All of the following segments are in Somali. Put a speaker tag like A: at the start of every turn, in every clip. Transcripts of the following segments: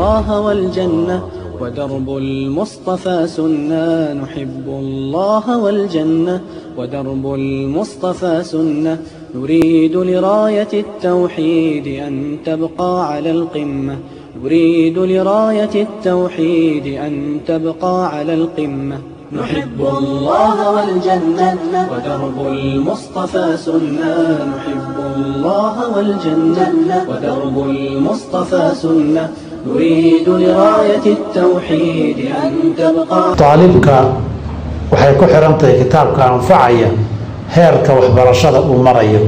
A: الله والجنة ودرب المصطفى سنة. نحب الله والجنة ودرب المصطفى سنة. نريد لراية التوحيد أن تبقى على القمة. نريد لراية التوحيد أن تبقى على القمة. نحب الله والجنة ودرب المصطفى سنة. نحب الله والجنة ودرب المصطفى سنة. نريد لراية التوحيد أن تبقى.
B: طالبك waxay ku xiran tahay kitaabka anfacaya heerka waxbarashada uu marayo.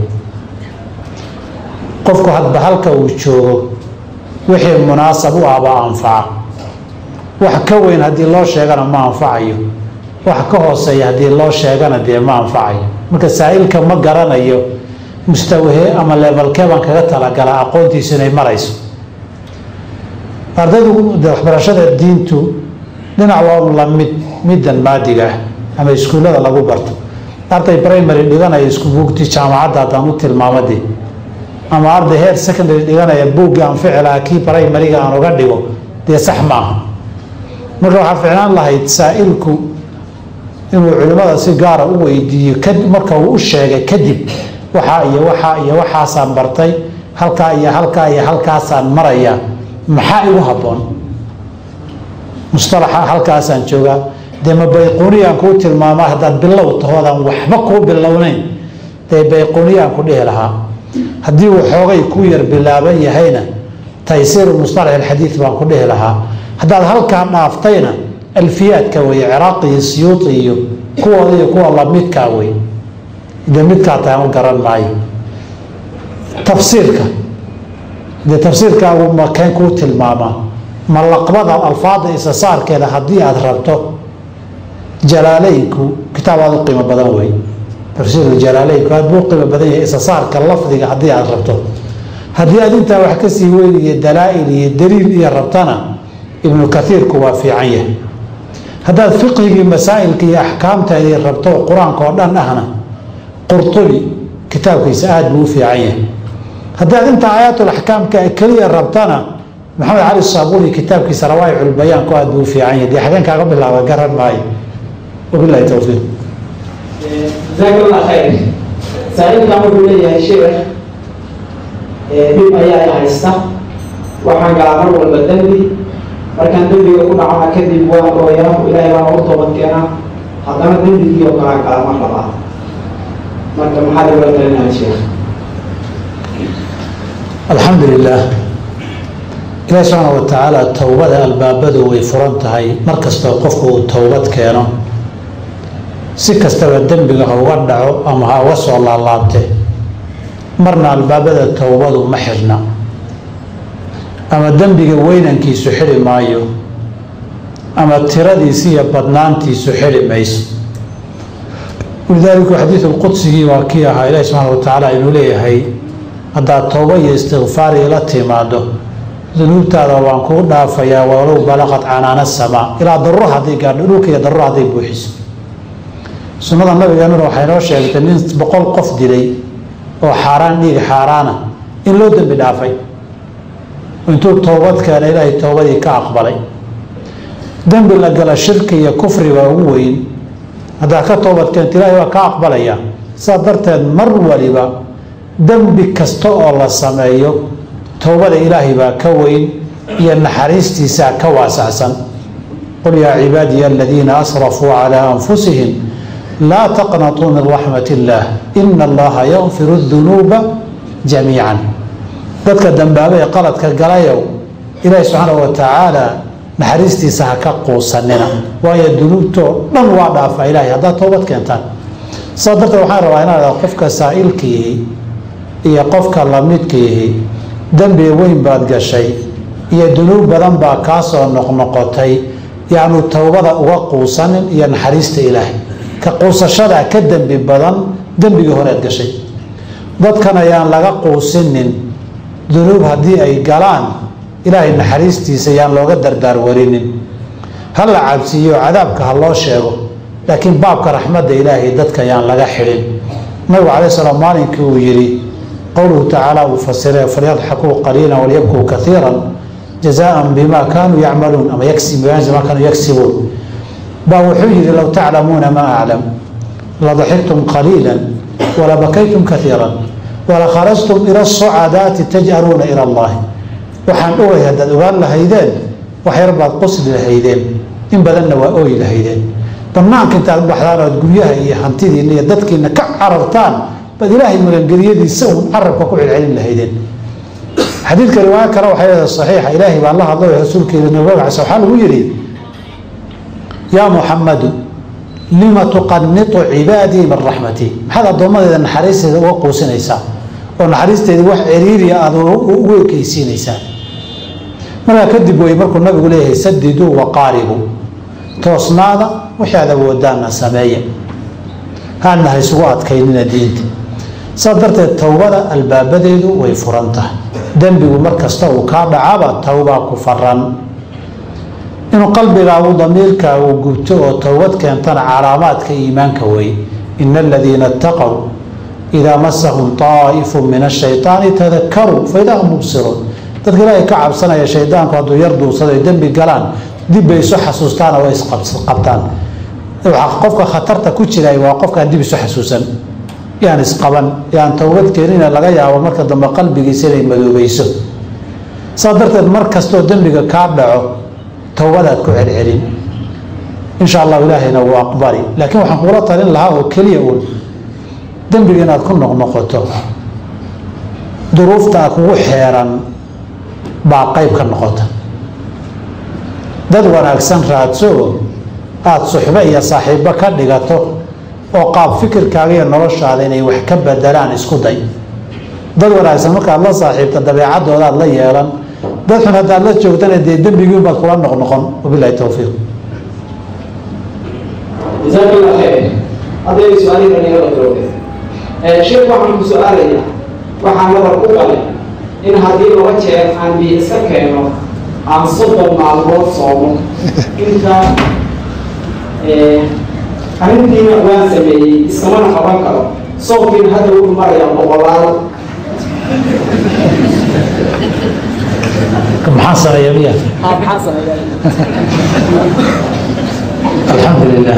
B: qofku hadba halka uu joogo wixii munaasab u ah baa anfaca. wax ka weyn haddii loo sheegana ma anfacayo, wax ka hooseeya haddii loo sheegana dee ma anfacayo. marka saa'ilka ma garanayo mustawahee ama levelkee baan kaga talagalaa aqoontiisu inay marayso. ardaydu waxbarashada diintu dhinac waa la middan maadiga ah ama iskuullada lagu barto. arday primary dhiganaya isku buugti jaamacadda haddaan u tilmaamadii, ama arday heer secondary dhiganaya buugga aan ficilaa kii primary-ga aan uga dhigo dee sax maaha. marka waxaa ficnaan lahayd saa'ilku inuu culimmada si gaara u weydiiyo marka uu u sheegay kadib waxaa iyo waxaa iyo waxaasaan bartay, halkaa iyo halkaa iyo halkaasaan maraya, maxaa igu habboon, mustalaxa halkaasaan joogaa. dee ma bayquuniyaan kuu tilmaamaa haddaad bilow tahoodaan waxba kuu bilownayn dee bayquuniyaan ku dhihi lahaa. haddii uu xoogay ku yar bilaaban yahayna taysiiru mustalax alxadiid baan ku dhihi lahaa. haddaad halkaa dhaaftayna alfiyaadka weeye ciraaqi iyo siyuuti iyo kuwooda iyo kuwa lamidkaa wey. dee midkaa taan u garan maayo. tafsiirka dee tafsiirkaagu makeen kuu tilmaamaa ma laqbada alfaada isa saarkeeda haddii aad rabto jalaaleynku kitaab aad u qiimo badan wey. tafsiiru jalaaleynku aad buu qiimo badan yahay isa saarka lafdiga haddii aad rabto. haddii aad intaa wax kasii weyn iyo dalaa-il iyo daliil iyo rabtana ibnu kathiirku waa fiican yahay. haddaad fiqhigii masaa'ilka iyo axkaamteedii rabto qur-aanka oo dhan ahna qurtubi kitaabkiisa aada buu u fiican yahay. haddaad intaa aayatul axkaamka keliya rabtana maxamed cali saabuni kitaabkiisa rawaa'iculbayaanku aada buu u fiican yahay. dee xageen kaaga bilaaba garan maayo. wabillahi towfiiq.
C: jazaaka allah khayr. saa'ilkan wuxuu leeyahay sheekh dhib ayaa haysta, waxaan galaa mar walba dembi, markaan dembiga ku dhacona kadib waan ooyaa, ilaahay baan ugu toobad keenaa, haddana dembigii oo kalaa gala mar labaad. marka maxaad ula talinahay sheekh?
B: alxamdu lilah. ilaahi subxaana wa tacaala towbada albaabadu way furan tahay. mar kastoo qofku uu towbad keeno, si kastaba dembiga ha uga dhaco ama ha uga soo laalaabte, marna albaabada towbadu ma xidhna, ama dembiga weynankiisu xidhi maayo, ama tiradiisi iyo badnaantiisu xidhi mayso. walidaalika xadiidu lqudsigii waa kii ahaa ilaahi subxaana wa tacaala inuu leeyahay haddaad towba iyo istikfaar ila timaado dunuubtaada waan kuu dhaafayaa walow balaqad canaana samaa, ilaa daruro hadday gaadho, dhulka iyo daruro hadday buuxiso. sunnada nabigeenuna waxay noo sheegtay nin 100 qof dilay oo xaaraan dhiig xaaraana in loo dembi dhaafay intuu toobad keena ilaahay toobadii ka aqbalay. dembi la gala shirki iyo kufri waa ugu weyn. haddaa ka toobad keenta ilaahay waa ka aqbalaya. saa darteed mar waliba dembi kasta oo la sameeyo towbada ilaahay baa ka weyn iyo naxariistiisaa ka waasacsan. qul yaa cibaadiya aladiina asrafuu calaa anfusihim laa taqnatuu min raxmat illaah ina allaha yakfiru dunuuba jamiican. dadka dambaaba ee qaladka galayow ilaahi subxaana wa tacaala naxariistiisa ha ka quusanina, waayo dunuubtoo dhan waa dhaafa ilaahay haddaad toobad keentaan. saa darteed waxaan rabaa inaad qofka saa'ilkiihi iyo qofka lamidkiihi dembi weyn baad gashay iyo dunuub badan baa kaa soo noqnoqotay, yaanu towbada uga quusanin iyo naxariista ilaahay. ka quusashadaa ka dembi badan dembigii horeed gashay. dadkan ayaan laga quusinin dunuub haddii ay galaan ilaahay naxariistiisa yaan looga dardaar warinin. ha la cabsiiyo cadaabka ha loo sheego, laakiin baabka raxmadda ilaahay dadka yaan laga xidhin. nabigu calay salaam maalinkii uu yidhi qowluhu tacaala uu fasiree falyadxakuu qaliilan walyabkuu kaiiran, جزاء بما كانوا يعملون أما ما كانوا يكسبون وحجر لو تعلمون ما أعلم لضحكتم قليلا ولبكيتم كثيرا ولخرجتم إلى الصعدات تجأرون إلى الله وحان أوي هدد وقال لهيدين وحيربط قصد لهيدين إن بدلنا وأوي لهيدين طمعك انت البحران وتقوليها هي حنتيدي إن يددك إنك عرفتان بد إلهي ملنقرية دي سوهم عرب وكوع العلم لهيدين حديث كرواية كروا حياة الصحيحة إلهي بالله الله رسولك إلى النبوة سبحانه ويريد يا محمد لما تقنط عبادي من رحمتي هذا الضمان إذا نحريس وقوسين إيسا ونحريس تدي وح عريري وكيسين إيسا مرة كذبوا يمركوا النبي يقول إيه سددوا وقاربوا توصنانا وحياذا ودانا سمايا هانها سوات كيننا دينت صدرت التوبة الباب ديدو ويفرنته دنبي ومركز تو كاب عابا توبة كفران إنه قلبي أو ضميرك أو قبته وتوبتك أنتنا علامات كإيمانك وي إن الذين اتقوا إذا مسهم طائف من الشيطان تذكروا فإذا هم مبصرون تذكر أي كعب سنة يا شيطان قادوا يردوا صدر دنبي قلان دب يسوح سوستان ويس قبطان وقفك خطرت كتير أي وقفك دب يسوح سوسن يعني سقبان يعني توبتك رينا لغاية ومركز ضم قلبي يصير مدوبيسو صدرت المركز تو دنبي كعب توبادات ku celcelin insha Allah ilaahayna waa aqbali laakiin waxaan kula talin lahaa oo kaliya uu dambiga inaad ku noqnoqoto duruufta kugu xeeran baa qayb ka noqota dad wanaagsan raadso aad suxba iyo saaxiibo ka dhigato oo qaab fikirkaaga iyo noloshaada inay wax ka bedelaan isku day dad wanaagsan marka la saaxiibta dabeecadooda la yeelan dadkan hadda la joogtana de dambigu baad kula noqnoqon wabillahi tawfiiq
C: jazakallahu khair aday su'aali kan yaro jooge sheekh waxaan ku su'aalaya waxaan nabar ku galay in hadii loo jeer aan bi iska keeno aan soddon maalmood soomo inta arrintiina waan sameeyey iskamana qaban karo soomkiina hadda wuxuu marayaa boqolaal
B: محاصرة يا مياه
C: محاصرة
B: الحمد لله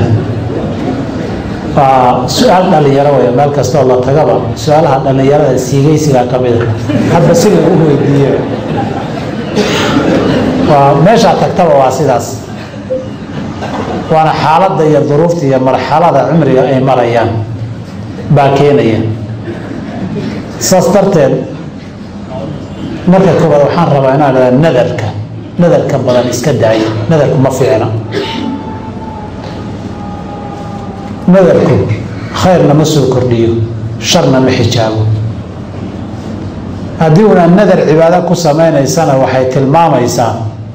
B: سؤال اللي يروي مالك استوى الله تقبل سؤالها اللي يروي سيجي سيجا كبيرة حتى سيجي هو يديه وماشي تكتب واسيداس وانا حالات دي الظروف دي مرحلة عمري اي مريان باكينيا ساسترتين marka koobaad waxaan rabaa inaan nadarka badan iska daayo nadarku ma fiicna nadarku khayrna ma soo kordhiyo sharna ma xijaabo haddii una nadar cibaado ku sameynaysana waxay tilmaamaysaa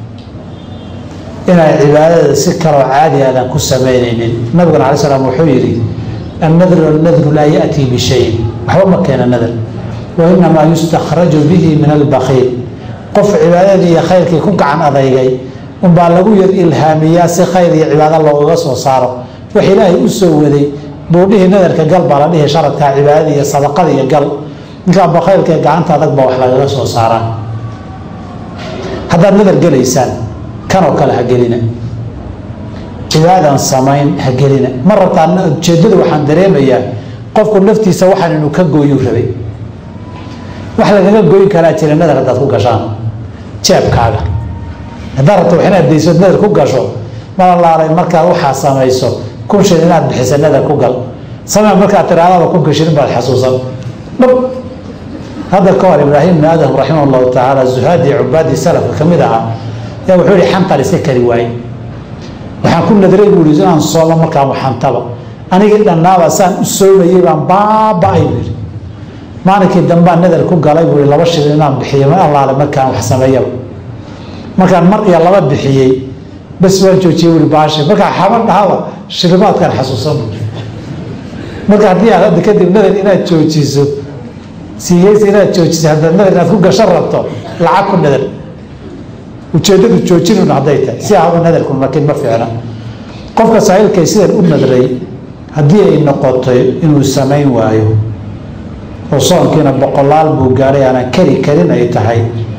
B: inay cibaadada si kaloo caadi aadan ku sameynaynin nabiguna calay salaam wuxuu yidhi annadru laa ya'tii bishayin waxba ma keena nadar وإنما يستخرج به من البخيل قف عبادتي خيرك كوك عن أضيقي وبالغو يد إلهامية سي خير عبادة الله وغسو صارو وحلاه أسوه ذي بوله نذرك قلب على له شرطك عبادتي صدقة ذي قلب نقال بخيرك قعنت هذاك بوحلا وغسو صارا هذا النذر قال إنسان كانوا كلا هقلنا عبادة صمين هقلنا مرة تشدد وحن دريمية قفكم نفتي سوحن إنه كقو يوشبي wax lagaga gooyi karaa jira nadar hadaad ku gashaan jeebkaaga haddaad rabto wax inaad dayso nadar ku gasho mala laalay markaad waxaa samayso kun shil inaad bixisa nadar ku gal samee markaad tiraadaba kun gashirin baad xasuusan dhab hadda ka hor ibraahim ibn aadam raximah allahu tacaala zuhaadii cubaadii salafka ka mid ahaa yaa wuxuu yihi xantal iska kari waaye waxaan ku nadray buu yihi inaan soomo markaa waxantaba anigii dhannaaba saan u soomayey baan baaba-ay buu yihi maalinkii dambaan nadar ku galay buu laba shilin inaan bixiyo ma allaale markaan wax sameeyaba markaan mar iyo laba bixiyey bas waan joojiyey wuli baashay markaan xaban dhahaba shilimaadkaan xasuusan marka haddii aad hadda kadib nadar inaad joojiso siiyeysa inaad joojiso haddaad nadar inaad ku gasho rabto lacag ku nadar ujeeddadu joojinuna hadday tahay si ahaba nadarku laakiin ma fiicna qofka saa'ilkay sidan u nadray haddii ay noqotay inuu samayn waayo oo soonkiina boqolaal buu gaaray aanan kari karin ay tahay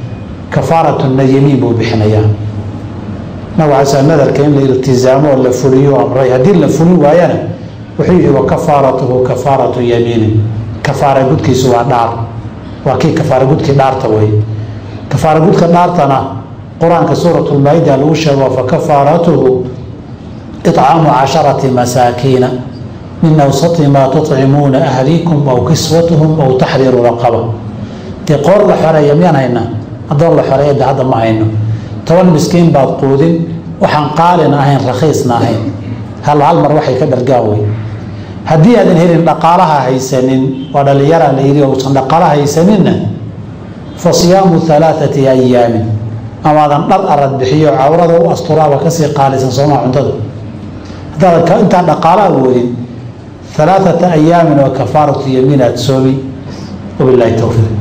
B: kafaaratuna yamiin buu bixinayaa. magacaasa nadarka in la iltizaamo oo la fuliyo amray, haddii la fulin waayana wuxuu yihi wa kafaaratuhu kafaaratu yamiinin, kafaara gudkiisu waa dhaar, waa kii kafaara gudkii dhaarta wey. kafaara gudka dhaartana qur-aanka suuratu lmaa-ida lagu sheego fa kafaaratuhu icaamu 10 masaakiina min awsati maa tucimuuna ahliikum aw kiswatuhum aw taxriiru raqaba. dee qoor la xoreeya miyaan haynaa? adoon la xoreeya hadda ma hayno. 10 miskiin baad quudin, waxaan qaalina ahayn rakhiisna ahayn, hal mar waxay ka dhargaan wey. haddii aadan helin dhaqaalaha haysanin, waa dhallinyaraa la yidhi uusan dhaqaalaha haysaninna fa siyaamu 3 ayaamin, amaadan dhar arad bixiyo cawrada u asturaaba kasii qaalisan soomaa cuntada. haddaad intaan dhaqaala awoodin 3 ayaamin oo kafaaratu yamiin aad soomi. wabilaahi towfiiq.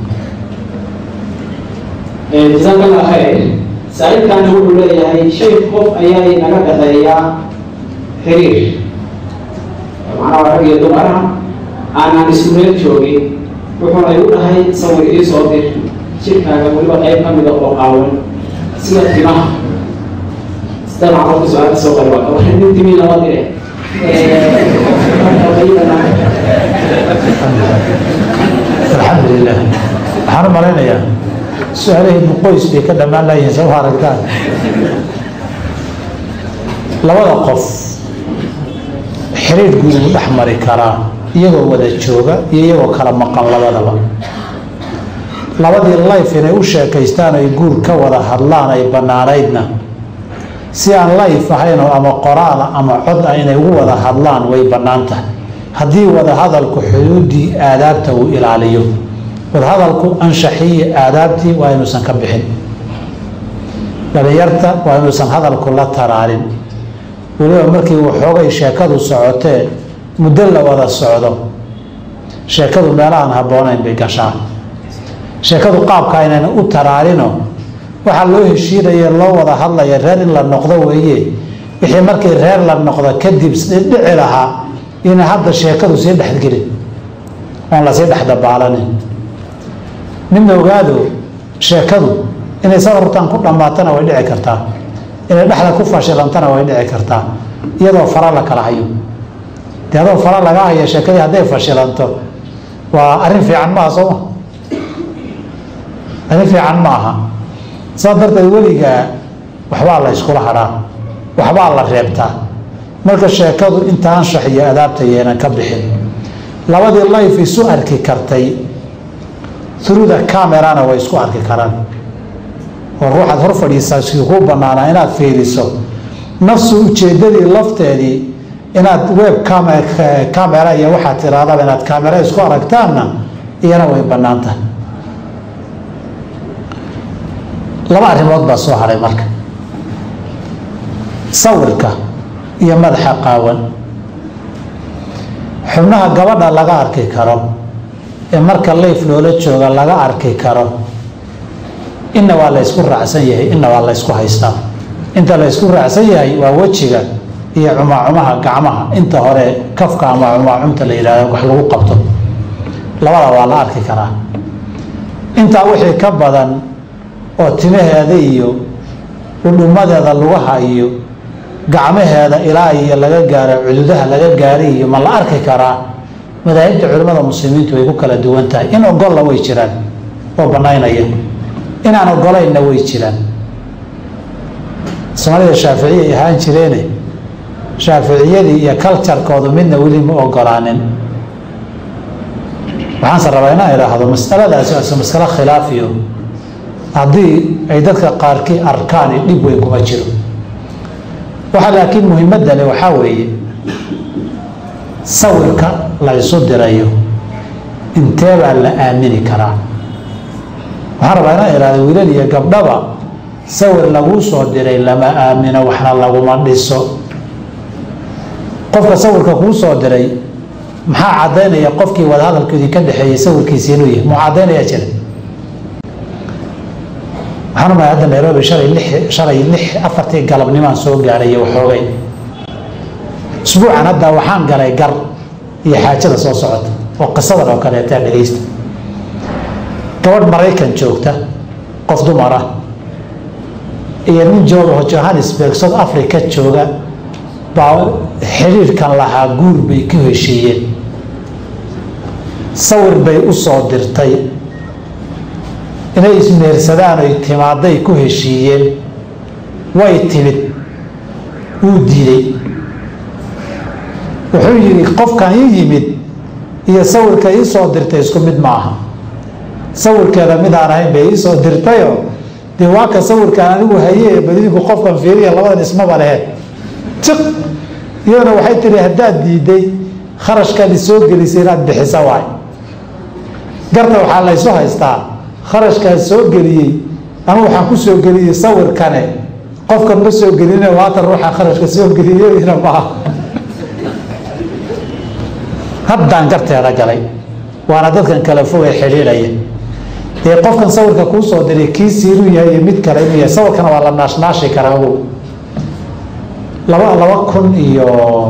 C: jazaaka allah khayr. saaxiibkaana wuxuu leeyahay shay qof ayaa inaga dhexeeyaa xiriir, macnaha rag iyo dumara aanaan isku meel joogin. wuxuuna igu dhahay sawir ii soo dir jirkaaga weliba qayb ka mida oo qaawan sida timaha. dabcan qofka su-aal kasoo qari waa kawa nin timi lama dire.
B: alxamdulilah. waxaan u malaynayaa su-aalaheednu qoys bay ka dhammaan layihiin soo aragtaan. labada qof xiriir guud uu dhex mari karaa iyagoo wada jooga iyo iyagoo kala maqan labadaba. labadii life inay u sheekaystaan ay guur ka wada hadlaan ay bannaanaydna si aan life ahayn oo ama qoraala ama cod ah inay ugu wada hadlaan way bannaan tahay, haddii wada hadalku xuduuddii aadaabta uu ilaaliyo. wadahadalku anshaxiyi aadaabtii waa inuusan ka bixin. dhalinyarta waa inuusan hadalku la taraarin, weliba markii waxoogay sheekadu socotee muddo la wada socdo sheekadu meelahaan habboonayn bay gashaa. sheekadu qaabka inayna u taraarino waxaa loo heshiinaya loo wada hadlaya reer in la noqdo weeye. wixii markii reer la noqdo kadib dhici lahaa ina hadda sheekadu sii dhexgelin oon lasii dhexdabaalanin. midna ogaado sheekadu inay safartan ku dhammaatana way dhici kartaa, inay dhexda ku fashilantana way dhici kartaa iyadoo fara la kala hayo. dee adoo fara laga hayo sheekadii hadday fashilanto waa arrin fiican maaha sooma, arrin fiican ma aha. saas darteed weligaa waxbaa la iskula hadhaa, waxbaa la reebtaa. marka sheekadu inta anshax iyo adaabta yeenan ka bixin. labadii life isu arki kartay through the camerana way isku arki karaan, oo ruuxaad hor fadhiisaa si kuu bannaanaa inaad fiiriso nafsu ujeeddadii lafteedii inaad web camera iyo waxaad tiraadaba inaad camera isku aragtaanna iyana way bannaan tahay. laba arrimood baa soo haray marka, sawirka iyo madaxa qaawan. xubnaha gabadha laga arki karo ee marka life loola jooga laga arki karo, inna waa la ysku raacsan yahay, inna waa la ysku haystaa. inta la ysku raacsan yahay waa wejiga iyo cumaacumaha gacmaha, inta hore kafka ama cumaacumta la yidhahdo wax lagu qabto, labada waa la arki karaa. intaa wixii ka badan oo timaheeda iyo udhumadeeda lugaha iyo gacmaheeda ilaa iyo laga gaaro cududaha laga gaaray iyo ma la arki karaa? madaahibta culimmada muslimiintu way ku kala duwan tahay. in ogolla way jiraan oo bannaynaya, inaan ogolaynna way jiraan. soomaalida shaaficiyay ahaan jireene shaaficiyadii iyo culturekoodu midna weli ma ogolaanin. waxaanse rabaa inaan idhaahdo masaladaasi waa masalo khilaafiyo, haddii ay dadka qaarkii arkaani dhib weyn kuma jiro. waxaa laakiin muhiimadda le waxaa weeye sawirka la isu dirayo intee baa la aamini karaa. waxaan rabaa inaan idhaahdo wiilal iyo gabdhaba sawir laguu soo diray lama aamino, waxna laguma dhiso. qofka sawirka kuu soo diray maxaa caddaynaya qofkii wada hadalkoodii ka dhexeeyey sawirkiisi inuu yahay? muu caddaynaya jira? waxaan umaya hadda nairobi shalay 4 galabnimaan soo gaadhay waxoogay. usbuucan hadda waxaan galay gar iyo xaajada soo socota oo qisadan oo kaleetaa dhegaysta. gabadh Maraykan joogta, qof dumar ah iyo nin jooga Johannesburg South Africa jooga baa xiriirkan lahaa guur bay ku heshiiyeen sawir bay u soo dirtay inay ismeersadaan ay timaaday ku heshiiyeen way timid uu diiday wuxuu yiri qofkan yimid iyo sawirka ii soo dirtay isku mid maaha sawirkeeda mid aan ahayn bay ii soo dirtayo de waa ka sawirkan anigu hayay badinku qofkan fiiriya labadan ismaba leh tiq iyana waxay tiri haddaad diiday kharashkaadi soo gelisay inaad bixisa waay garta waxaa la isu haystaa kharashkaad soo geliyey ama waxaan ku soo geliyey sawirkane qofkan ma soo gelina waatan ruuxa kharashka soo geliyeyna maaha haddaan garteeda galay waana dadkan kala fogay xidhiidhaya ee qofkan sawirka kuu soo diray kii siiru yahay iyo mid kale inuu yahay sawirkana waa la naashnaashi karaa ogow laba kun iyo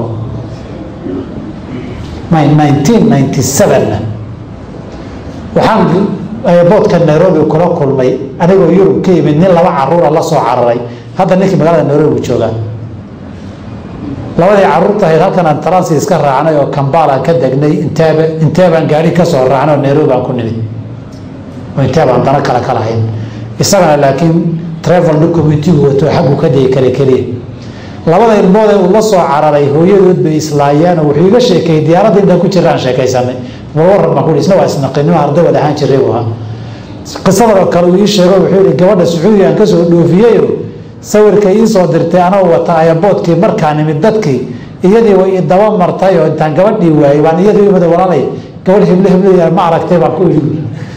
B: 1997 waxaan boodka Nairobi kula kulmay anigoo Yurub ka yimid nin laba caruur la soo cararay hadda ninkii magaalada Nairobi jooga labadii caruurta ay halkan aan transit iska raacnay oo Kampala ka degnay inteebaan gaari ka soo raacnay Nairobi aan ku nimid oo inteebaan dana kala hayn isagana laakiin travel document wato xaqu ka day kaliya labada ilmood ee la soo cararay hooyadood bay islaayeen oo wuxuu iga sheekay diyaaradda inta ku jiraan sheekaysanay warwar ma ku dhisna waa isnaqinimo arday wada ahaan jiray waa qisada kale uu sheegay wuxuu yiri gabadha Sacuudiga ka soo dhoofiyay sawirka ii soo dirtay anoo wata ayaboodkii markaan nimid dadkii iyadii way daba martay oo intaan gabadhii waayay baan iyadii wada walaalay gabadh hiblihii ma aragtay baan ku yiri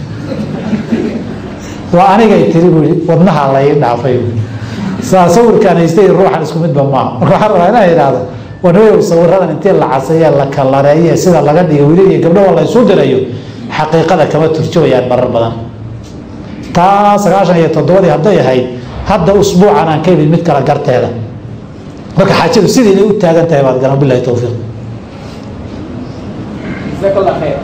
B: waa aniga tiri wadnaha la ii dhaafay sawirkan haystay ruuxan isku mid ba ma marka waxa rabaa inay yiraahdo ونوي صورنا أنت اللي عصية لك الله رأيه سيدا لقدي وليه قبله والله يسود رأيه حقيقة كما ترجو يعني برا بدن تا سكاشة يتدوري هذا هاي هذا أسبوع أنا كيف المتكرر قرت هذا بك حاجة سيدي اللي قلت هذا أنت بعد قرب بالله التوفيق
C: جزاك الله خير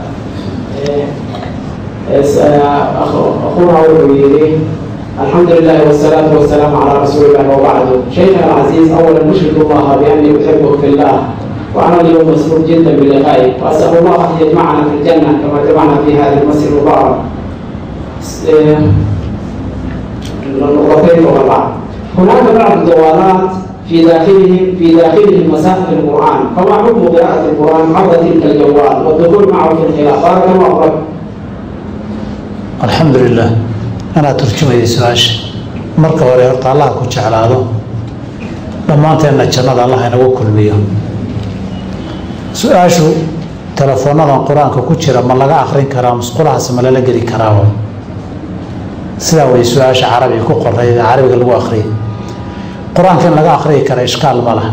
C: أخونا أولي الحمد لله والصلاة والسلام على رسول الله وبعد شيخنا العزيز أولا نشهد الله بأني أحبه في الله وأنا اليوم مسرور جدا بلقائك وأسأل الله أن يجمعنا في الجنة كما جمعنا في هذا المسجد المبارك. النقطتين وبعد هناك بعض الدورات في داخله مسائل القرآن فما حكم قراءة القرآن عبر تلك الجوال والدخول معه في الخلاف بارك الله فيك.
B: الحمد لله أنا ترجمة سؤال مركب وريرت الله كوتش على هذا لما أنت أن الجنة الله ينوكل بيهم سؤال شو تلفوننا القرآن كوتش لما لقى آخرين كرام سقولها سملا لقري كرام سواء سؤال عربي كوكر عربي قالوا آخرين قرآن كان لقى آخرين كرا إشكال ماله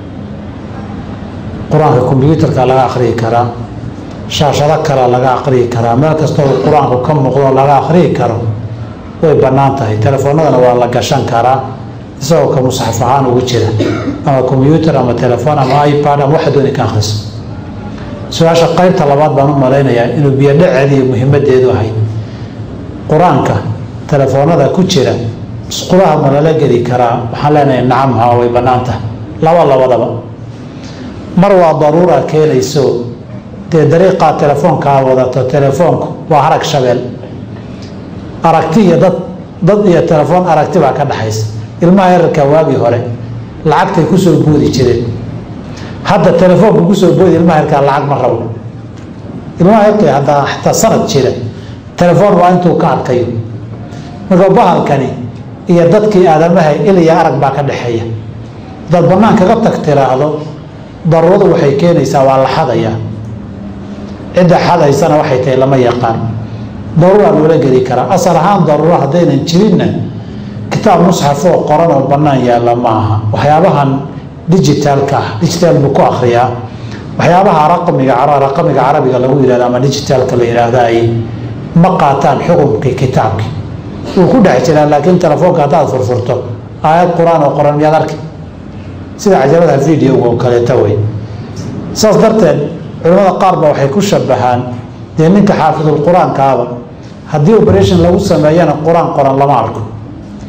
B: قرآن الكمبيوتر كان لقى آخرين كرام شاشة كرا لقى آخرين كرام ما كستوى القرآن كم مقول لقى آخرين كرام way banaan tahay telefoonadana waa la gashan karaa isagoo ka musaxaf ahaan ugu jira ama computer ama telefoon ama iPad ama waxa dooni ka akhriso su'aasha qaybta labaad baan u maleynayaa inuu biyo dhaceedii muhiimadeedu ahay quraanka telefoonada ku jira isqulaha ma la geli karaa waxaan leenahay nacam ha way banaan tahay labadaba mar waa daruura keenayso de dariiqa telefoonka wadato telefoonku waa harag shabeel aragti iyo dad iyo telefoon aragti baa ka dhaxaysa ilmaha yarka waagi hore lacagtay ku soo boodi jireen hadda telefoonku ku soo boodi ilmaha yarka lacag ma rabo ilmaha yarka hadda xataa sanad jira telefoon waa intuu ka arkayo marka bahalkani iyo dadkii aadamaha ilaa arag baa ka dhaxeeya dad banaan kaga tagtiraado darwadu waxay keenaysaa waa la xadaya cidda xadaysana waxay tahay lama yaqaan ضرورة ولا جري كرا أصل هان ضرورة هذين نشرينا كتاب مصحف وقرآن وبنان يا الله معها وحيابها ديجيتال ديجيتال بكو أخريا وحيابها رقمي عربي قالوا إلى لما ديجيتال كلا هذا أي مقاتان حكم كتابك وكل حاجة لكن تلفونك هذا فرفرته آيات قرآن وقرآن يدرك سيدا عجبتها الفيديو وكذا توي صدرتين علماء قاربة وحيكون شبهان لأنك حافظ القرآن كهذا هدي اوبريشن لو سمينا قرآن لما أركو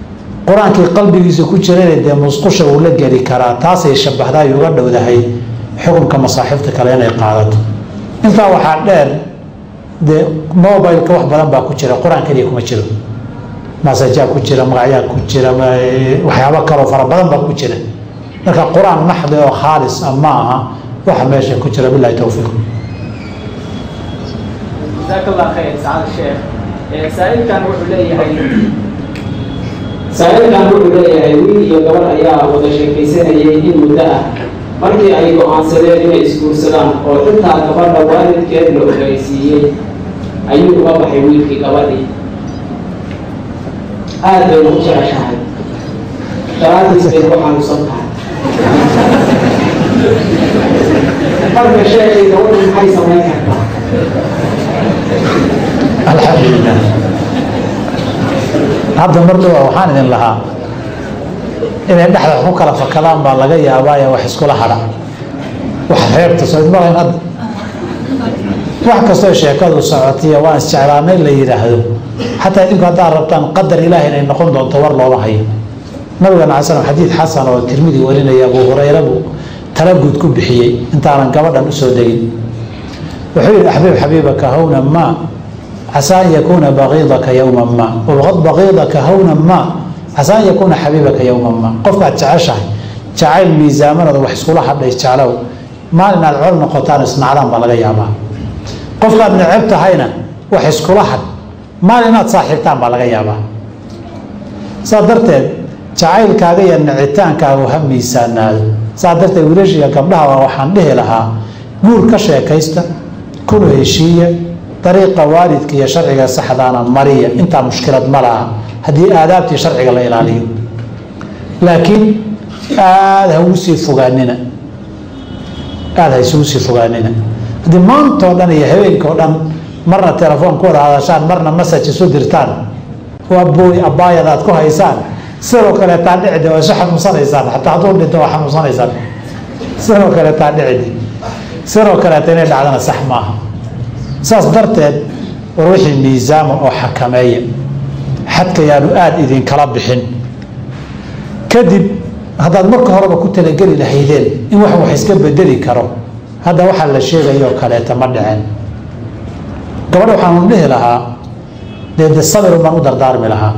B: qur-aankii qalbigiisa ku jirana dee musqusha uu la geli karaa taasay shabahdaay uga dhowdahay xukunka masaaxiifta kale inay qaadato intaa waxaa dheer dee mobileka wax badan baa ku jira qur-aan keliya kuma jiro masajaa ku jira magacyaa ku jira waxyaabo kaloo fara badan baa ku jira marka qur-aan maxdi oo khaalis ah ma aha waxa meesha ku jira billahi tawfiiq
C: جزاك الله خير سعادة الشيخ سائل كان وحو leeyahay wiil iyo gabar ayaa wada sheekaysanayay in muddo ah markii ay go'aansadeen inay isguursadaan oo xitaa gabadha waalidkeed la ogeysiiyey ayuu uga baxay wiilkii gabadhii aad bayna u jeceshahay daraadiis bay ku xanuunsan tahay marka sheekay gabadhu maxay samayn kartaa
B: alxamdulilah hadda mar dhawaa waxaan idin lahaa inay dhexda ku kala fakadaan baa laga yaabaa ee wax iskula hadha wax reebta soo idmalayn hadda wax kastoo sheekadu socotiya waan isjeclaanay la yidhaahdo xataa idinku haddaad rabtaan qadar ilaah inay noqon doonto war looma hayo nabigana alay slam xadiid xasan oo tirmidi warinaya abu hurayra buu tala guud ku bixiyey intaanan gabadhan usoo degin wuxuu yidhi axbiib xabiibaka hawna ma عسى أن يكون بغيضك يوما ما وبغض بغيضك هونا ما عسى أن يكون حبيبك يوما ما قفك تعشى جعل ميزامنا وحس كل حد يجعله ما لنا العلم قطان اسمعنا بلغ يابا قفك ابن عبت هينا وحس كل حد ما لنا تصاحبتان بلغ يابا صدرت جعل كاغي النعتان كاغو هم ميزان صدرت ورجي قبلها وحن به لها نور كشيكيستا كل هشيه طريقة والدك يا شرعي صحدانا مرية انت مشكلة ملها هذه آدابتي شرعي الله إلاليه لكن هذا هو فوقاننا هذا يسوسي فوقاننا هذه ما انت ودنا يهوين كودن مرة تلفون كورا هذا شان مرة مسج سودرتان وابوي ابايا ذات كو هيسان سيرو كلا تادعدي وشحن مصنيسان حتى حضور دي توحن مصنيسان سيرو كلا تادعدي سيرو كلا تنيد عدنا سحماها saas darteed ruuxii miisaama oo xakameeya xadka yaanu aada idinkala bixin kadib haddaad marka horeba ku talageli lahaydeen in wax iska bedeli karo hadda waxaa la sheegayoo kaleeta ma dhiceen gabadha waxaanu dhihi lahaa dee sabir baan u dardaarmi lahaa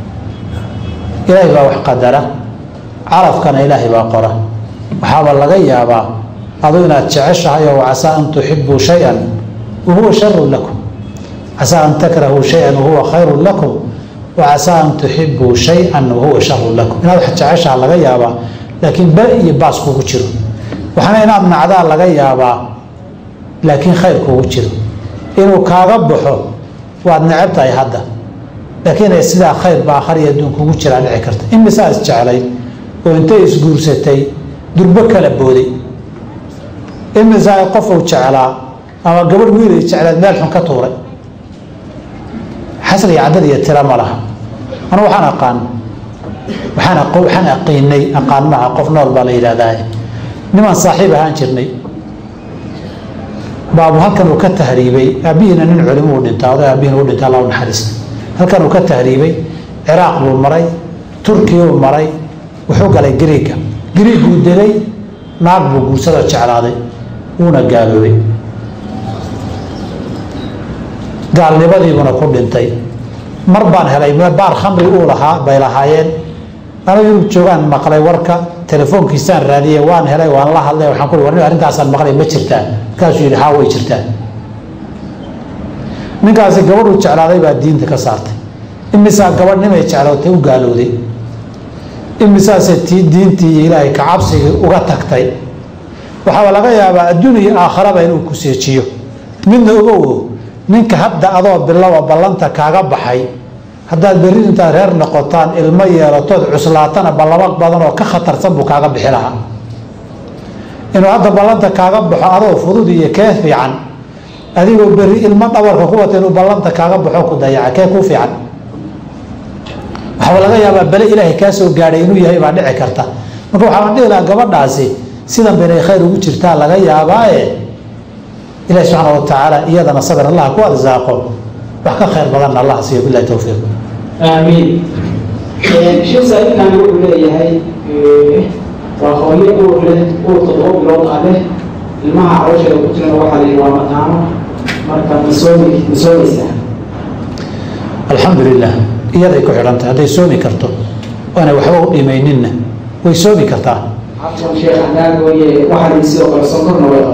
B: ilaahay baa wax qadara carafkana ilaahay baa qora waxaaba laga yaabaa adu inaad jeceshahay oo casaa an tuxibuu shay-an وهو شر لكم عسى أن تكرهوا شيئا وهو خير لكم وعسى أن تحبوا شيئا وهو شر لكم إن هذا حتى عيش على غيابه لكن بقي باسكو كتير وحنا هنا من عذاب على غيابه لكن خير كتير إنه كعبحه وأنعبت أي هذا لكن السلاح خير بآخر يدون كتير على عكرت إن مساس جعلي وأنت يسجور ستي دربك لبودي إن مساس قفوا جعلا ama gabadh wiil ay jeclaad meel xun ka tuuray xasri cadad iyo tira ma laha ana waxaan aqaanay aqaanaha qof nool baa la yiraahdaa niman saaxiib ahaan jirnay baabu halkan uu ka tahriibay abiina nin culimo u dhintay abiina u dhintay Allah naxariis halkan uu ka tahriibay Ciraaq buu maray Turkiga uu maray wuxuu galay Greega uu degay naag buu guursada jeclaaday una gaaloobay gaalnimadiibuna ku dhintay mar baan helay baar khamri uu lahaa bay lahaayeen anigu inuu joogaan maqlay warka telefoonkiisaan raadiyey waan helay waan la hadlay waxaan ku warnay arrintaasaan maqlay ma jirtaan kaasuu yidhi haa way jirtaan ninkaasi gabadhuu jeclaaday baa diinta ka saartay imisaa gabadhnimay jeclootay u gaalowday imisaase tii diintii iyo ilaahay ka cabsigii uga tagtay waxaa laga yaabaa adduun iyo aakhiraba inuu ku seejiyo midna ogow ninka hadda adoo bilowa ballanta kaaga baxay haddaad berri intaad reer noqotaan ilmo yeelatood cuslaatana ballamo badan oo ka khatarsan buu kaaga bixi lahaa inuu hadda ballanta kaaga baxo adoo fudud iyo kee fiican adigoo berri ilmo dhabarka ku wata inuu ballanta kaaga baxo ku dayaca kee kuu fiican waxaa laga yaabaa bale ilaahay kaa soo gaadhay inuu yahay baa dhici karta marka waxaan dhihi lahaa gabadhaasi sidan baynay khayr ugu jirtaa laga yaabaaye إلهي سبحانه وتعالى إيادنا صبر الله كو أرزاقه وحكا خير بدن الله سيئ بالله توفيق
C: آمين شيء سائل كان يقول لي هاي وأخويا أول تضرب لون عليه الماء عروش لو كنت أنا واحد اللي هو مطعمه مركب مسوي سهل.
B: الحمد لله iyaday ku xidhanta hadday soomi karto waana waxba u dhimayninna way soomi kartaa
C: عفوا شيخ عندك واحد يصير على الصدر نوع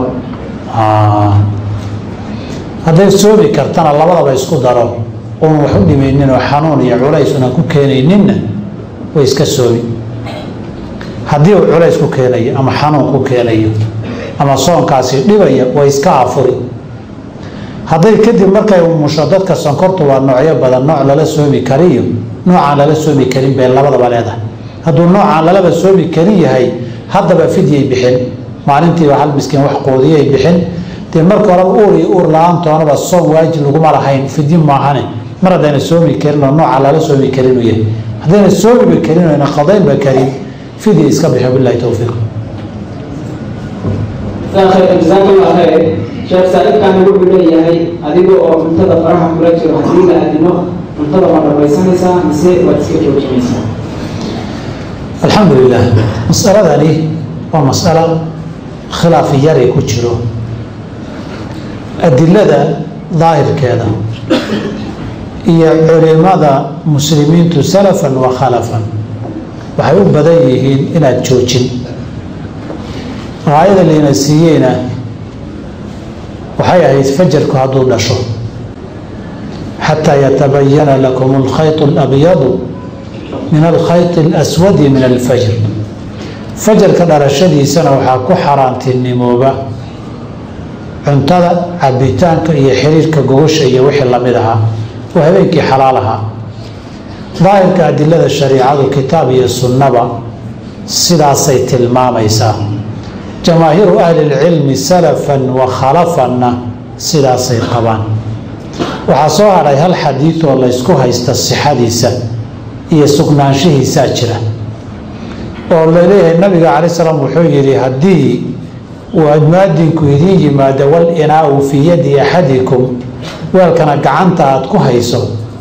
B: hadday soomi kartana labadaba isku daro oon wax u dhimaynin oo xanuun iyo culays una ku keenayninna way iska soomi haddii uu culays ku keenayo ama xanuun ku keenayo ama soonkaasi dhibaya way iska afuri hadday kadib markay umusho dadka sonkortu waa noocyo badan nooc lala soomi kariyo noocaan lala soomi karin bay labadaba leedahay hadduu noocaan lalaba soomi karin yahay haddaba fidyay bixin maalintiiba hal miskiin wax quudiyay bixin dee marka horeba uur iyo uur la-aantoonaba soom waajib laguma lahayn fidyi maahane mar haddayna soomi karin oo noocaan lala soomi karin uu yahay haddayna soomiba karin oo ayna qadaynba karin fidya iska bixo billahi towfiiq
C: جزاك الله خير شيخ سائل كان يقول لي هاي أديكو منتظر فرحة كلاتي وحدينا أدينو منتظر مرة بيسانيسا نسيت واتسكيت وجميسا
B: الحمد لله مسألة لي ومسألة خلافية كتشرو أدلة ظاهر كذا هي علماء مسلمين سلفا وخلفا وحيوب بدأيهين إلى تشوشين رايدا اللي نسيينا وحيا يتفجرك هذو النشر حتى يتبين لكم الخيط الأبيض من الخيط الأسود من الفجر فجر كدر الشدي سنة وحاكو حرانت النموبة عنتظر عبيتانك يحريرك قوش يوحي الله مدها وهبينك حلالها ظاهر كأدلة الشريعة الكتاب السنة سلاسة الماميسا جماهير أهل العلم سلفا وخلفا سلاسي قبان وحصوها عليها الحديث والله يسكوها يستصحاديسا يسكنانشه ساجرة والله إليه النبي عليه السلام وحيري هديه وأدمادينكو يديه ما دول إناء في يد أحدكم وكان قعنتها تكوها يسو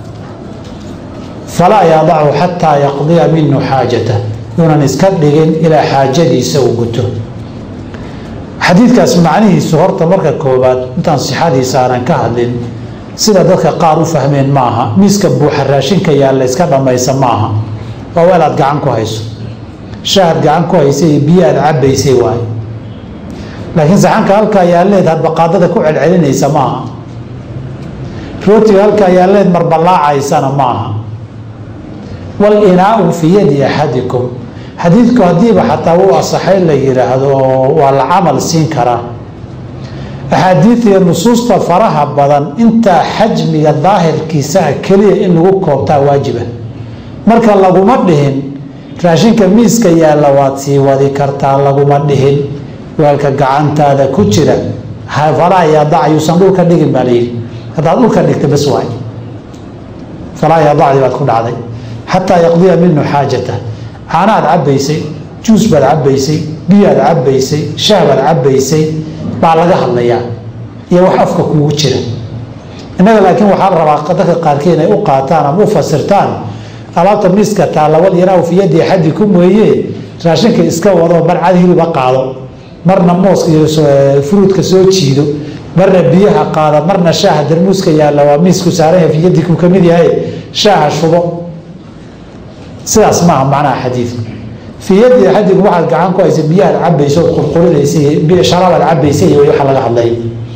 B: فلا يضعه حتى يقضي منه حاجته يونا نسكدين إلى حاجتي سوقته xadiidkaas macnihiisu horta marka koobaad intaan sixadiisa aanan ka hadlin sida dadka qaar u fahmeen maaha miiska buuxa raashinka yaalla iska dhammaysa maaha waa weel aad gacan ku hayso shaahad gacan ku haysay iyo biyo aad cabbaysay waaye laakiin saxanka halkaa yaalleed had baqaadada ku celcelinaysa maaha rootiga halkaa yaalleed marballaacaysana maaha wal inaau fi yadi axadikum xadiidku haddiiba xataa uu asaxay la yidhaahdo waa la camal siin karaa axaadiid iyo nusuusta faraha badan intaa xajmiga daahirkiisa keliya in lagu koobtaa waajiba marka laguma dhihin raashinka miiska yaalla waad sii wadi kartaa laguma dhihin weelka gacantaada ku jira falaa yadac yuusan dhulka dhigin baa layidhi haddaad dhulka dhigta bas waay falaa yadacdi baad ku dhacday xataa yaqdiya minhu xaajata caanaad cabbaysay juus baad cabbaysay biyaad cabbaysay shaah baad cabbaysay baa laga hadlayaa iyo wax afka kugu jira innaga laakiin waxaa la rabaa dadka qaarkii inay u qaataan ama u fasirtaan alaabta miiska taalla wal yanaahu fi yadi axadikum weeye raashinka iska wado mar cad hiliba qaado marna mooska iyo fruudka soo jiido marna biyaha qaada marna shaaha darmuuska yaalla waa miisku saaran yahay fi yadikum ka mid yahay shaaha shubo sidaas maaha macnaha xadiidku fii yadi axadikum waxaad gacan ku haysa biyahaad cabbayso ood qurqurinaysay sharabaad cabbaysay iyo waxa laga hadlay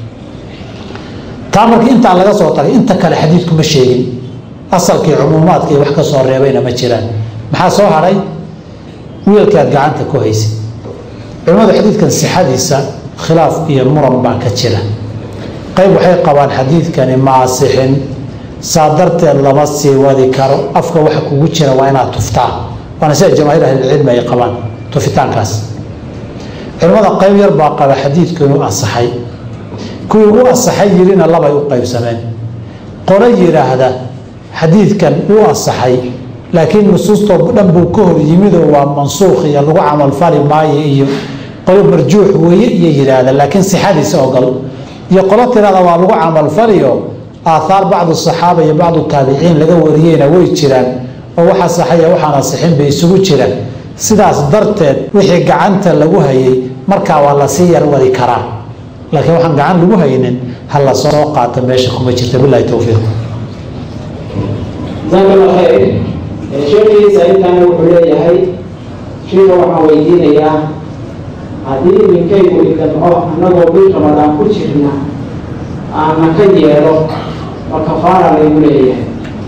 B: taa marka intaa laga soo tagay inta kale xadiidku ma sheegin asalkii cumuumaadka iyo wax ka soo reebayna ma jiraan maxaa soo haray wiilkaad gacanta ku haysay culimmadu xadiidkan sixadiisa khilaaf iyo muran baa ka jira qayb waxay qabaan xadiidkani ma asixin saa darteed lama sii wadi karo afka waxa kugu jira waa inaad tuftaa waana sida jamaahiir ahlilcilmi ay qabaan tufitaankaas culimmada qayb yar baa qaba xadiidku inuu asaxay kuwii u asaxay yirina labay u qaybsameen qolo yidhaahda xadiidkan uu asaxay laakiin nusuustoo dhan buu ka hor yimidoo waa mansuukh iyo lagu camalfali maayo iyo qolo marjuux weeye iyo yidhaahda laakiin sixadiisa ogol iyo qolo tirada waa lagu camalfaliyo aathaar bacdu saxaaba iyo bacdu taabiciin laga wariyeyna way jiraan oo waxa saxaya waxaana sixin bay isugu jiraan sidaas darteed wixii gacanta lagu hayay markaa waa la sii yar wadi karaa laakiin waxaan gacan lagu haynin ha la soo qaato meesha kuma jirta billahi tawfiiq
C: jazakallahu khayr sheekhiisa intaan wuxuu leeyahay sheekha waxaan weydiinayaa haddii ninkaygu idamco annagoo bil ramadaan ku jirna aana ka yeelo ma kafaara laygu leeyahay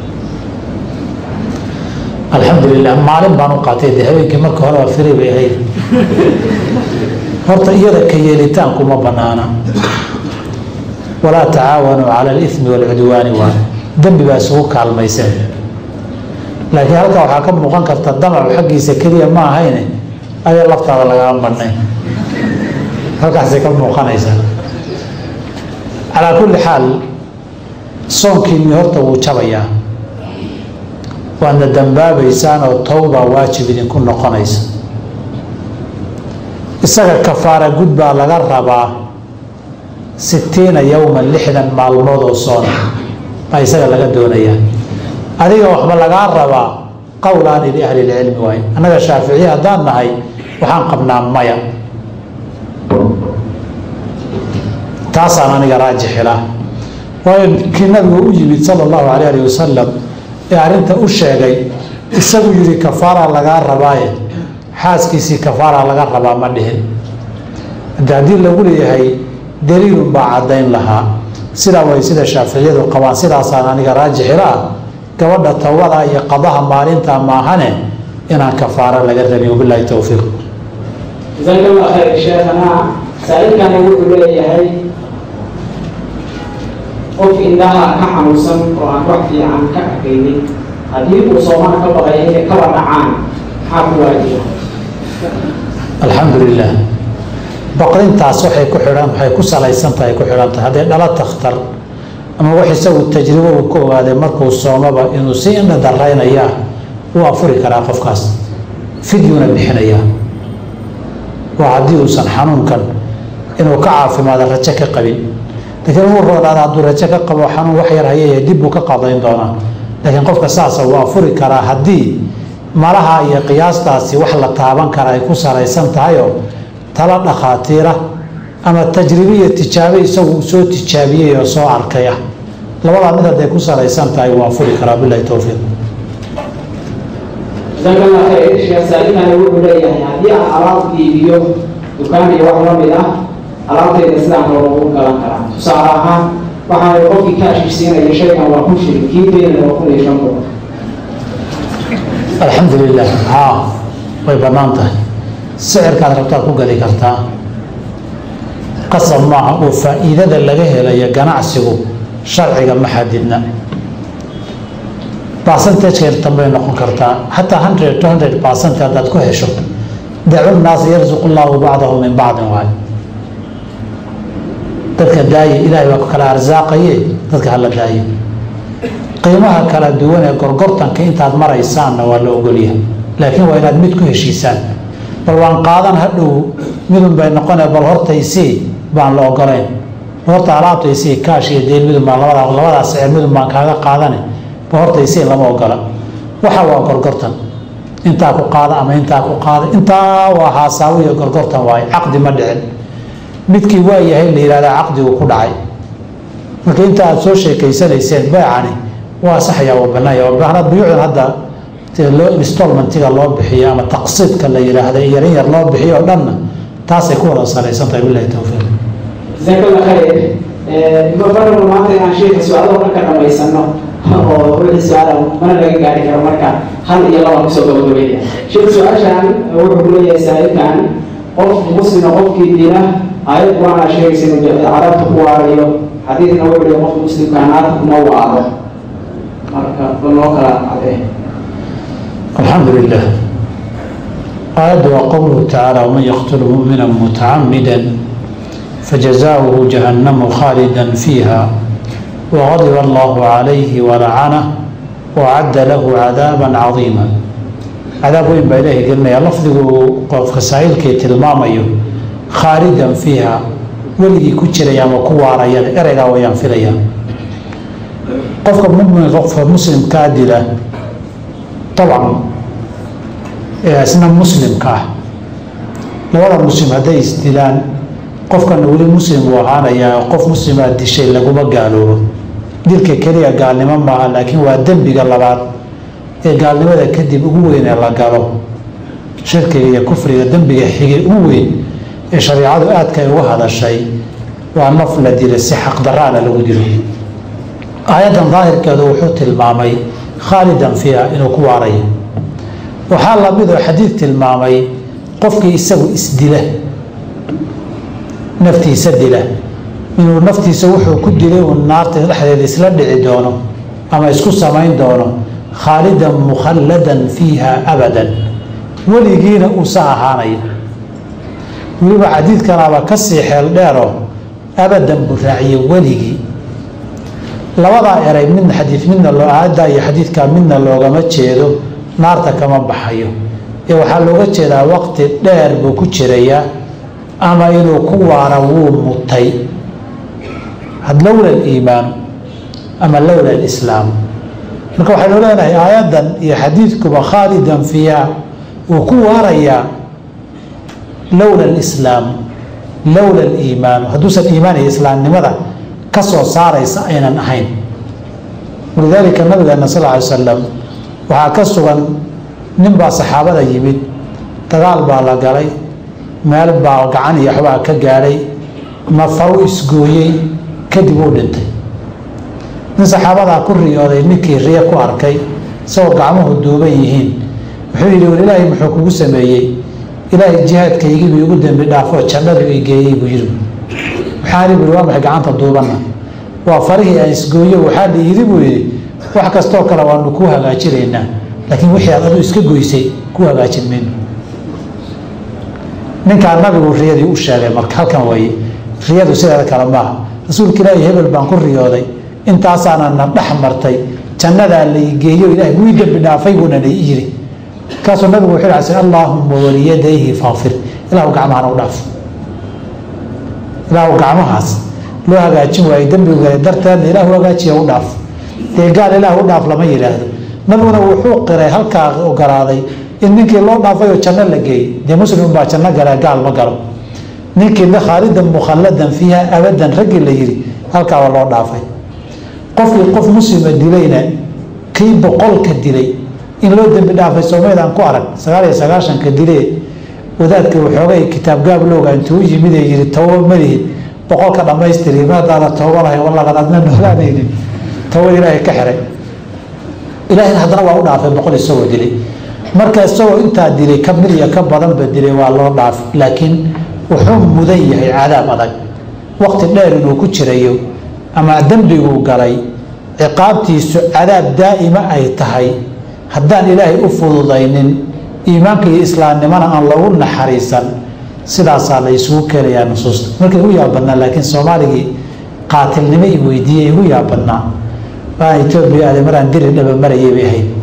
B: alxamdulilah maalin baan u qaatay dee habeenkii marka hore waa firi bay ahayd horta iyada ka yeelitaanku ma banaana walaa tacaawanuu cala alithmi waalcudwaani waa dembi baa isugu kaalmayseen laakiin halkaa waxaa ka muuqan karta damacu xaggiisa keliya ma ahayne ayaa laftaada lagaga madhnay halkaasay ka muuqanaysaa calaa kulli xaal soonkiinni horta wuu jabayaa waadna dambaabaysaan oo towba waajib idinku noqonaysa isaga kafaara gud baa laga rabaa 60 yowman 60 maalmood oo soon baa isaga laga doonayaa adiga waxba lagaa rabaa qowlaan ili ahli lcilmi waaye annaga shaaficiye haddaan nahay waxaan qabnaa maya taasaan aniga raajixila waayo kii nabigu u yimid sala allahu calayh alihi wasalam ee arrinta u sheegay isagu yidhi kafaara lagaa rabaaye xaaskiisii kafaara laga rabaa ma dhihin haddii lagu leeyahay daliilun baa caddayn lahaa sidaa way sida shaaficiyadu qabaan sidaasaan aniga raajixila ah gabadha towbada iyo qadaha maalinta maahane inaan kafaara laga rabin wabillahi towfiiq
C: jazakallahu khayr sheekhana saailkani wuxuu leeyahay qof indhaha ka xanuunsan oo aan wax fiican ka arkaynin haddii uu soomaan ka baqay inay kaba dhacaan maxaa ku waajiba
B: alxamdulilah baqdintaas waxay ku salaysan tahay ku xidhan tahay hadday dhala takhtar ama wax isagu tajribo uu ka ogaaday markuu soomaba inuu si indha daraynayaa wuu afuri karaa qofkaas fidyuna bixinayaa waa haddii uusan xanuunkan inuu ka caafimaado rajo ka qabin laakiin uu roodaada hadduu rajo ka qabo xanuun wax yar hayaya dib buu ka qadayn doonaa laakiin qofka saasa wuu afuri karaa haddii malaha iyo qiyaastaasi wax la taaban kara ay ku salaysan tahayoo tala dhakhaatiira ama tajribiya tijaabe isagu soo tijaabiyey oo soo arkay ah labadaa mid hadday ku salaysan tahay wuu afuri karaa billahi towfiiq
C: jazakallahu khayr sheekh saailkani wuxuu leeyahay haddii aan alaab iibiyo dukaan iyo wax la mid ah alaabtayda sidaan kale ugu galan karaa tusaale ahaan waxaa qofkii kaashisiinaya shaygan waa kun shilin kii beynana waa 1500
B: alxamdulilah haa way bannaan tahay sicirkaad rabtaad ku gadi kartaa qasab maaha oo faa'iidada laga helayo ganacsigu sharciga ma xadidna percentagekeertan bay noqon kartaa xataa 100% haddaad ku hesho dacu nnaasa yarzuqu llahu bacdahu min bacdin waay dadka daaye ilaahay waa ku kala arsaaqaye dadka hala daaye qiimaha kala duwan ee gorgortanka intaad maraysaanna waa la ogolyahay laakiin waa inaad mid ku heshiisaan bal waan qaadan hadhow midun bay noqone bal hortaysii baan la ogolayn horta alaabtaysii kaash iyo deen midun baan labadaas sicir midun baan kaaga qaadane bal hortaysii lama ogola waxa waa gorgortan intaa ku qaada ama intaa ku qaada intaa waa haasaawo iyo gorgortan waaye caqdi ma dhicin midkii waa yahay la yihahdaa caqdigu ku dhacay marka inta aad soo sheekaysanayseen beecani waa saxaya waa banaaya waa buyuucdan hadda installmentiga loo bixiyo ama taqsiidka la yidhaahda yarin yar loo bixiyo oo dhanna taasay ku wada salaysan tahay billahi towfiiq
C: jazakallahu khayr barnaamij maanta inaan sheekha su-aalaha dhan ka dhamaysano oo wixii su-aala mana laga gaari karo marka hal iyo laba kusoo gabagabeeya sheekh su-aashan wuxuu ku leeyahay saailkan qof muslima qofkii diina aayad qur-aan aa sheegaysa inuu carabta ku waarayo xadiidna wuxuu leeyahay qofka muslimka naarta kuma waaro marka loo kala cadee
B: الحمد لله آيات وقوله تعالى ومن يقتل مؤمنا متعمدا فجزاؤه جهنم خالدا فيها وغضب الله عليه ولعنه وأعد له عذابا عظيما عذاب وين بإليه قلنا لفظه فسائل كي تلماميه خالدا فيها ولي كتير يا مكوارا يا إرجع وينفريا قف مؤمن قف مسلم كادلا طبعا isna muslimka ah labada muslim hadday isdilaan qofkana weli muslim uu ahaanayaa qof muslimaa dishay laguma gaaloobo dilka keliya gaalnimo maaha laakiin waa dembiga labaad ee gaalnimada kadib ugu weyn ee la galo shirkiga iyo kufriga dembiga xigay ugu weyn ee shareecadu aadka ay uga hadashay waa naf la dilo si xaqdaraana lagu dilo aayaddan daahirkeedu wuxuu tilmaamay khaalidan fiiha inuu ku waarayo waxaa lamid oo xadiid tilmaamay qofkii isagu isdila naftiisa dila inuu naftiisa wuxuu ku dilay uu naarta dhexdeeda isla dhici doono ama isku samayn doono khaalidan mukhalladan fiiha abadan weligiina uusa ahaanayo weliba xadiidkanaaba kasii xeel dheero abadan buu raaciye weligii labadaa eray midna xadiid midna aayaddaa iyo xadiidkaa midna loogama jeedo naarta kama baxayo ee waxaa looga jeedaa waqti dheer buu ku jirayaa ama inuu ku waara wuu mutay lowla aliimaanu ama lowla alislaam marka waxaynu leenahay aayaddan iyo xadiidkuba khaalidan fiiha wuu ku waarayaa lowla alislaam lowla aliimaanu hadduusan iimaan iyo islaamnimada ka soo saaraysa aynan ahayn walidaalika nabigeena sal lla alay wasalam waxaa ka sugan nin baa saxaabada yimid dagaal baa la galay meel baa gacan iyo waxbaa ka gaadhay nafaru isgooyey kadib uu dhintay nin saxaabadaa ku riyooday ninkii riyo ku arkay isagoo gacmuhu duuban yihiin wuxuu yidhi war ilaahay muxuu kugu sameeyey ilaahay jihaadkaygiibuu igu dembi dhaafoo jannadu i geeyey buu yidhi waxaani bui waa maxay gacanta duubanna waa farihii aan isgooyo waxaa la yidhi buu yidhi wax kastoo kale waanu kuu hagaajinaynaa laakiin wixii aad adu iska goysay ku hagaajin mayno ninkaa nabigu riyadii u sheegay marka halkan waye riyadu sideeda kale maaha rasuulka ilaahi hebel baan ku riyooday intaasaana na dhex martay jannadaa la geeyo ilahay wii dembi dhaafay buuna la yiri markaasuu nabigu wuxuu yidhi allaahumma waliyadayhi faafir ilaahu gacmahana u dhaaf ilaahu gacmahaas loo hagaajin waayey dembiga darteedna ilaahu hagaajiya u dhaaf dee gaal ilaah u dhaaf lama yidhaahdo nabiguna wuxuu qiray halkaa ogolaaday in ninkii loo dhaafay oo janno la geeyey dee muslim baa janno gala gaal ma galo ninkii khaalidan mukhalladan fiiha abadan raggii la yidhi halkaaba loo dhaafay qofkii qof muslima dilayna kii boqolka dilay in loo dembi dhaafay soomaydaan ku arag 9 dilee wadaadka waxoogay kitaab gaab looga intuu yimid ee yidhi tawba malihid boqolka dhammaystiri maadaada tawba lahay wallaagan adna noolaanaynin tawba ilaahay ka xiray ilaahayna haddana waa u dhaafay boqol isagoo dilay marka isagoo intaa dilay ka mid iyo ka badanba dilay waa loo dhaafay laakiin wuxuu mudan yahay cadaab adag waqti dheer inuu ku jirayo ama dembiguu galay ciqaabtiisu cadaab daa'ima ay tahay haddaan ilaahay u fududaynin iimaanka iyo islaamnimana aan lagu naxariisan sidaasaa la isugu keenayaa nusuusta markay igu yaabannaa laakiin soomaaligii qaatilnimo i weydiiyey igu yaabannaa baan etoobiya aaday maraan diri dhaba marayay bay ahayd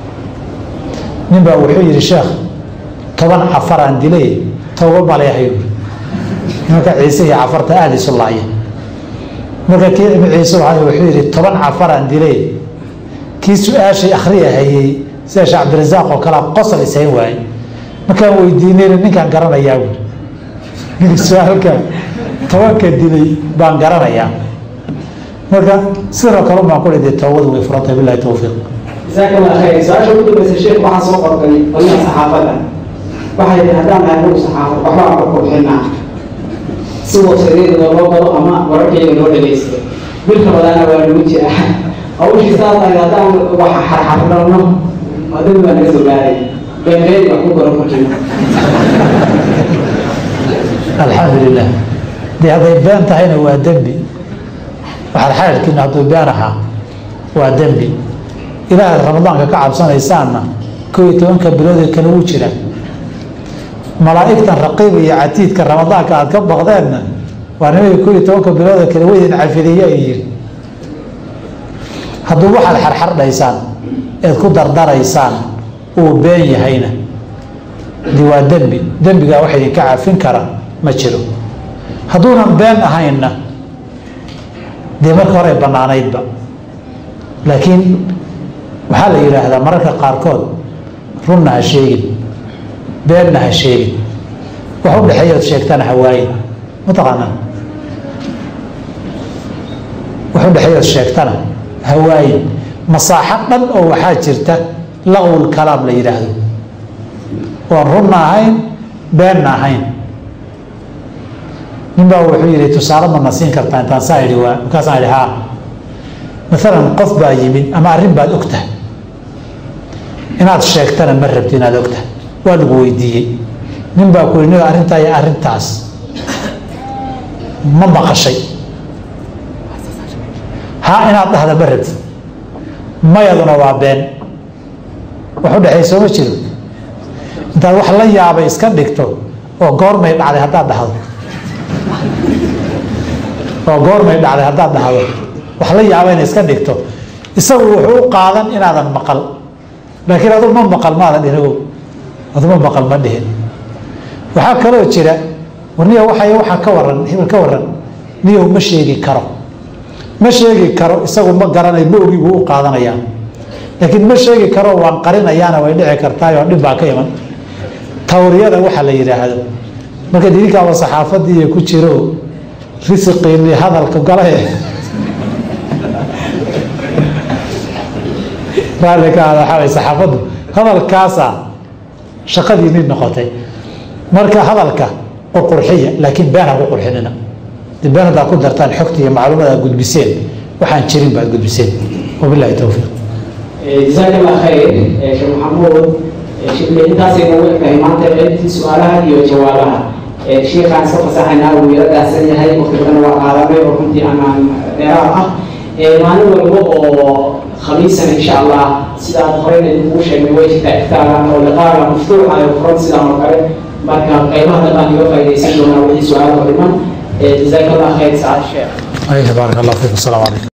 B: nin baa wuxuu yidhi sheekh 10 cafaraan dilay tooba maleehay nimanka ciise iyo cafarta aada isu laaya marka kii ibn ciise wuxuu yidhi 10 cafaraan dilay kii su-aashay akhriya hayey sida sheekh cabdirasaaq oo kale qosol isayn waayey markaan weydiinayna ninkaan garanayaa buuri su-aalka 10ka dilay baan garanayaa marka sidoo kale baan ku leeyahay toobadu way furantay billahi tawfiiq
C: جزاك الله خير سؤال شو بدو بس الشيخ واحد سوق قرقني قلنا صحافة واحد هذا ما هو صحافة وحنا بقول حنا سوى سرير الله قالوا أما وركي يقول ليس بالخبر أنا والوجه أول شيء صار هذا واحد حرحنا هذا ما نزل عليه بين غير أقول قرقني
B: الحمد لله دي هذا يبان تهينا هو دنبي وحال كنا هذا يبانها هو دنبي ilaahay ramadaanka ka cabsanaysaana 12 bilood kala u jira malaa'iktan raqiib iyo atiidka ramadaanka aad ka baqdeen waa inay 12 bilood kala weyn cafidiyay yiri hadduu waxaad xarxardhaysaan eed ku dardaraysaan uu been yahayna diwaa dembiga waxa idinka cafin kara ma jiro hadduunan been ahayna dee marka hore bannaanaydba laakiin waxaa la yidhaahdaa mararka qaarkood runna ha sheegin beenna ha sheegin wax u dhexeeyood sheegtana ha waayin mataqaanaa wax u dhexeeyood sheegtana ha waayin masaaxo dhan oo waxaa jirta laqwul kalaam la yidhaahdo oon runna ahayn beenna ahayn nin baa wuxuu yidhi tusaale ma na siin kartaa intaan saa idhi waa markaasaan idhi haa maalan qof baa yimid ama arrin baad ogtahay inaad sheegtana ma rabti inaad ogtahay waa lagu weydiiyey nin baa ku yidhi arrintaa iyo arrintaas ma maqashay haa inaad dhahda ma rabti mayaduna waa been wax u dhexeey sooma jiro intaad wax la yaabay iska dhigto oo goormay dhacday haddaad dhahdo wax la yaaba inay iska dhigto isagu wuxuu u qaadan inaadan maqal laakiin adu ma maqal maadan dhinago aduma maqal ma dhihin waxaa kaloo jira warniya waxaa ka waran hebel ka waran niyow ma sheegi karo isagu ma garanayo ma ogi buu u qaadanayaa laakiin ma sheegi karo waan qarinayaana way dhici kartaay oo dhib baa ka iman tawriyada waxa la yidhaahdo marka idinkaaba saxaafadii ku jiro risiqiinii hadalka galaye raalli ka hada waxaa way saxaafaddu hadalkaasa shaqadiinii noqotay marka hadalka qurqurxiya laakiin been ha ku qurxinina dib been haddaad ku dartaan xogta iyo macluumada aad gudbiseen waxaan jirin baad gudbiseen wabillahi towfiiq
C: jazaak allah khayr sheekh maxamuud shibli intaasay noogu egtahay maanta qaybtii su-aalaha iyo jawaabaha sheekhaan iska fasaxaynaa wuu yaro daahsan yahay waqti badan waa qaadanay oo runtii amaan dheeraad ah maalin walba oo khamiisan insha allah sidaad horeyna idinkugu sheegnay way jirtaa iftaaran oo liqaaga maftuuxa ee furan sidaan oo kale marka qaybaha dambaan iga faa'idaysan doonaa wixii su-aalaha dhiman jazaak allah khayr saacad sheekh
B: baarak allah fiikum assalaamu calaykum